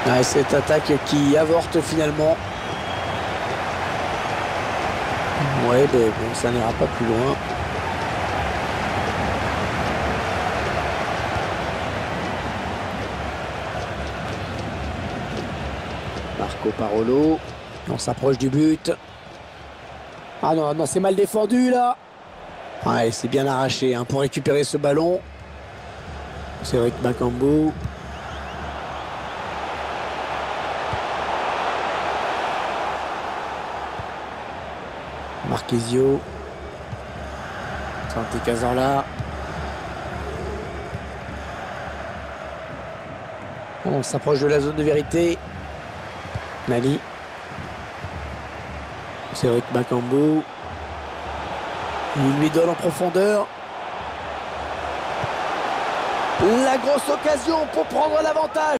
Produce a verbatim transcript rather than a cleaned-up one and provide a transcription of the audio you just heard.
Ouais, cette attaque qui avorte finalement. Ouais, mais bon, ça n'ira pas plus loin. Marco Parolo. On s'approche du but. Ah non, non, c'est mal défendu là. Ouais, c'est bien arraché hein, pour récupérer ce ballon. C'est Cédric Bakambu. Marquezio. Santi Cazorla. On s'approche de la zone de vérité. Nani. Cédric Bakambu. Il lui donne en profondeur. La grosse occasion pour prendre l'avantage.